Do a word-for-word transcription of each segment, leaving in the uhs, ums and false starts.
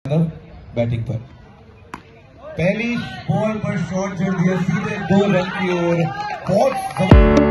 Batting पर पहली ball पर शॉट जोड़ दिया सीधे दो रन की ओर। बहुत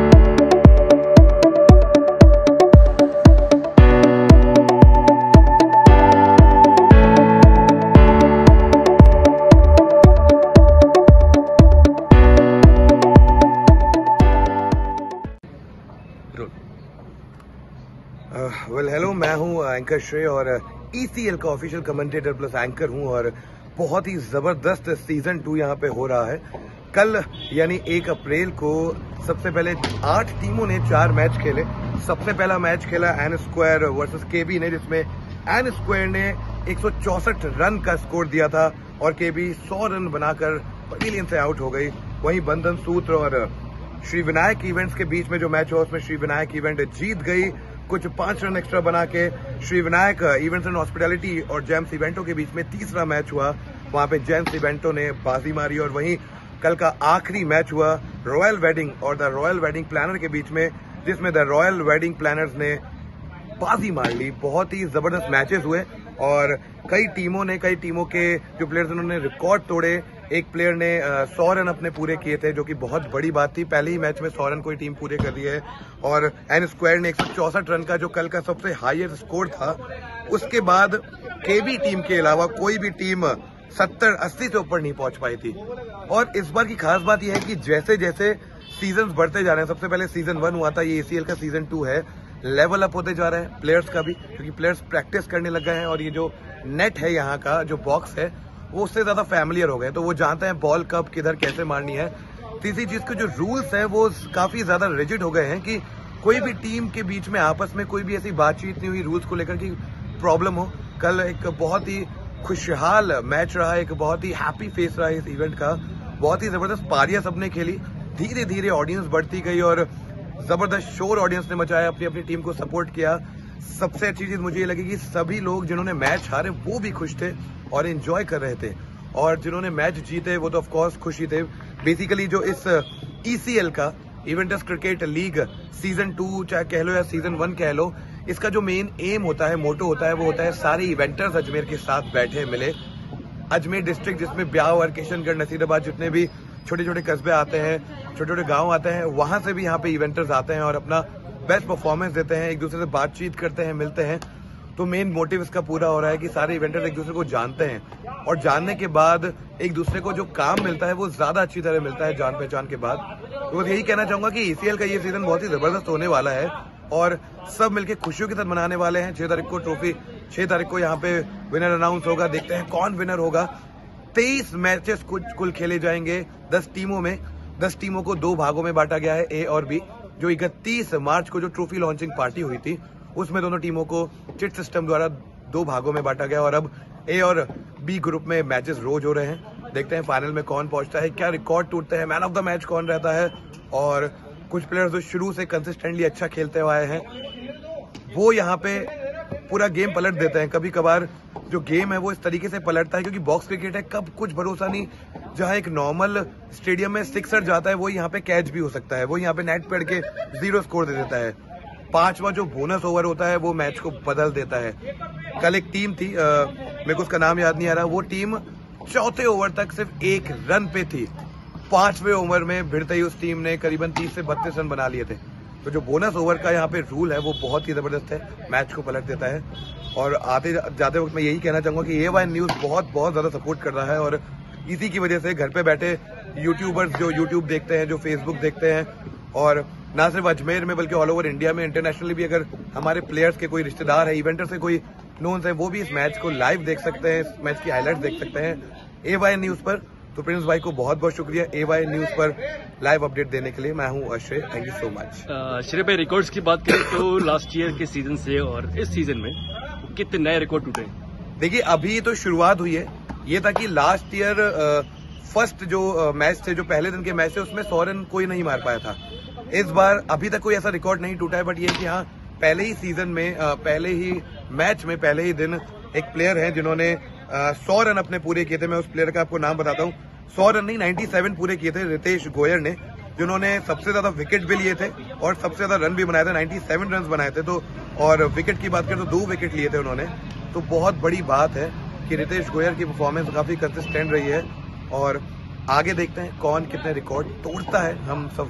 वेल हेलो, मैं हूं एंकर श्रेय और ईसीएल का ऑफिशियल कमेंटेटर प्लस एंकर हूं और बहुत ही जबरदस्त सीजन टू यहां पे हो रहा है। कल यानी एक अप्रैल को सबसे पहले आठ टीमों ने चार मैच खेले। सबसे पहला मैच खेला एन स्क्वायर वर्सेस केबी ने, जिसमें एन स्क्वायर ने एक सौ चौसठ रन का स्कोर दिया था और केबी सौ रन बनाकर पवेलियन से आउट हो गई। वहीं बंधन सूत्र और श्री विनायक इवेंट्स के बीच में जो मैच हुआ उसमें श्री विनायक इवेंट जीत गई, कुछ पांच रन एक्स्ट्रा बना के। Shri Vinayak events and hospitality और जेम्स इवेंटो के बीच में तीसरा मैच हुआ, वहां पे जेम्स इवेंटो ने बाजी मारी। और वहीं कल का आखिरी मैच हुआ रॉयल वेडिंग और द रॉयल वेडिंग प्लानर के बीच में, जिसमें द रॉयल वेडिंग प्लानर्स ने बाजी मार ली। बहुत ही जबरदस्त मैचेस हुए और कई टीमों ने कई टीमों के जो प्लेयर्स उन्होंने रिकॉर्ड तोड़े। एक प्लेयर ने सौ रन अपने पूरे किए थे, जो कि बहुत बड़ी बात थी। पहले ही मैच में सौ रन कोई टीम पूरे कर रही है। और एन स्क्वायर ने एक सौ चौसठ रन का जो कल का सबसे हाईएस्ट स्कोर था। उसके बाद केबी टीम के अलावा कोई भी टीम सत्तर अस्सी से ऊपर नहीं पहुंच पाई थी। और इस बार की खास बात यह है कि जैसे जैसे सीजन बढ़ते जा रहे हैं, सबसे पहले सीजन वन हुआ था, ये एसीएल का सीजन टू है, लेवल अप होते जा रहे हैं प्लेयर्स का भी, क्योंकि प्लेयर्स प्रैक्टिस करने लग गए हैं और ये जो नेट है यहाँ का जो बॉक्स है वो उससे ज्यादा फैमिलियर हो गए, तो वो जानते हैं बॉल कब किधर कैसे मारनी है। तीसरी चीज के जो रूल्स हैं वो काफी ज्यादा रिजिड हो गए हैं कि कोई भी टीम के बीच में आपस में कोई भी ऐसी बातचीत नहीं हुई रूल्स को लेकर कि प्रॉब्लम हो। कल एक बहुत ही खुशहाल मैच रहा, एक बहुत ही हैप्पी फेस रहा इस इवेंट का। बहुत ही जबरदस्त पारियां सबने खेली, धीरे धीरे ऑडियंस बढ़ती गई और जबरदस्त शोर ऑडियंस ने मचाया, अपनी अपनी टीम को सपोर्ट किया। सबसे अच्छी चीज मुझे ये लगी कि सभी लोग जिन्होंने मैच हारे वो भी खुश थे और एंजॉय कर रहे थे, और जिन्होंने मैच जीते वो तो ऑफ कोर्स खुशी थे। बेसिकली जो इस ईसीएल का eventors cricket league season two चाहे कह लो या सीजन वन कह लो, इसका जो मेन एम होता है, मोटो होता है, वो होता है सारे इवेंटर्स अजमेर के साथ बैठे मिले। अजमेर डिस्ट्रिक्ट जिसमें ब्यावर, किशनगढ़, नसीराबाद जितने भी छोटे छोटे कस्बे आते हैं, छोटे छोटे गांव आते हैं, वहां से भी यहाँ पे इवेंटर्स आते हैं और अपना बेस्ट परफॉर्मेंस देते हैं, एक दूसरे से बातचीत करते हैं, मिलते हैं। तो मेन मोटिव इसका पूरा हो रहा है कि सारे इवेंटर्स एक दूसरे को जानते हैं और जानने के बाद एक दूसरे को जो काम मिलता है वो ज्यादा अच्छी तरह मिलता है जान पहचान के बाद। तो बस यही कहना चाहूंगा कि ईसीएल का ये सीजन बहुत ही जबरदस्त होने वाला है और सब मिलकर खुशियों के साथ मनाने वाले हैं। छह तारीख को ट्रॉफी, छह तारीख को यहाँ पे विनर अनाउंस होगा, देखते हैं कौन विनर होगा। तेईस मैचेस कुल खेले जाएंगे दस टीमों में। दस टीमों को दो भागों में बांटा गया है, ए और बी। जो इकतीस मार्च को जो ट्रॉफी लॉन्चिंग पार्टी हुई थी उसमें दोनों टीमों को चिट सिस्टम द्वारा दो भागों में बांटा गया और अब ए और बी ग्रुप में मैचेस रोज हो रहे हैं। देखते हैं फाइनल में कौन पहुंचता है, क्या रिकॉर्ड टूटते हैं, मैन ऑफ द मैच कौन रहता है। और कुछ प्लेयर्स जो शुरू से कंसिस्टेंटली अच्छा खेलते हुए आए हैं वो यहाँ पे पूरा गेम पलट देते हैं। कभी कभार जो गेम है वो इस तरीके से पलटता है क्योंकि बॉक्स क्रिकेट है, कब कुछ भरोसा नहीं। जहां एक नॉर्मल स्टेडियम में सिक्सर जाता है वो यहाँ पे कैच भी हो सकता है, वो यहाँ पे नेट पेड़ के जीरो स्कोर दे देता है। पांचवा जो बोनस ओवर होता है वो मैच को बदल देता है। कल एक टीम थी, आ, मेरे को उसका नाम याद नहीं आ रहा, वो टीम चौथे ओवर तक सिर्फ एक रन पे थी। पांचवें ओवर में भिड़ते ही उस टीम ने करीबन तीस से बत्तीस रन बना लिए थे। तो जो बोनस ओवर का यहाँ पे रूल है वो बहुत ही जबरदस्त है, मैच को पलट देता है। और आते जाते वक्त मैं यही कहना चाहूंगा कि ए वाई न्यूज बहुत बहुत ज्यादा सपोर्ट कर रहा है और इसी की वजह से घर पे बैठे यूट्यूबर्स जो यूट्यूब देखते हैं, जो फेसबुक देखते हैं, और ना सिर्फ अजमेर में बल्कि ऑल ओवर इंडिया में, इंटरनेशनली भी अगर हमारे प्लेयर्स के कोई रिश्तेदार है, इवेंटर से कोई नोन्स है, वो भी इस मैच को लाइव देख सकते हैं, इस मैच की हाईलाइट्स देख सकते हैं ए वाई न्यूज पर। तो प्रिंस भाई को बहुत बहुत शुक्रिया ए वाई न्यूज पर लाइव अपडेट देने के लिए। मैं हूं Ashray, thank you so much. Shrey भाई, रिकॉर्ड्स की बात करें तो लास्ट ईयर के सीजन से और इस सीजन में कितने नए रिकॉर्ड टूटे? देखिए अभी तो शुरुआत हुई है। ये था कि लास्ट ईयर फर्स्ट जो मैच थे, जो पहले दिन के मैच थे, उसमें सौ रन कोई नहीं मार पाया था। इस बार अभी तक कोई ऐसा रिकॉर्ड नहीं टूटा है, बट ये कि हाँ पहले ही सीजन में, पहले ही मैच में, पहले ही दिन एक प्लेयर है जिन्होंने सौ रन अपने पूरे किए थे। मैं उस प्लेयर का आपको नाम बताता हूँ। सौ रन नहीं, सत्तानवे पूरे किए थे रितेश गोयर ने, जिन्होंने सबसे ज्यादा विकेट भी लिए थे और सबसे ज्यादा रन भी बनाए थे, सत्तानवे रन बनाए थे। तो और विकेट की बात करें तो दो विकेट लिए थे उन्होंने, तो बहुत बड़ी बात है। कि रितेश गोयर की परफॉर्मेंस काफी कंसिस्टेंट रही है और आगे देखते हैं कौन कितने रिकॉर्ड तोड़ता है। हम सब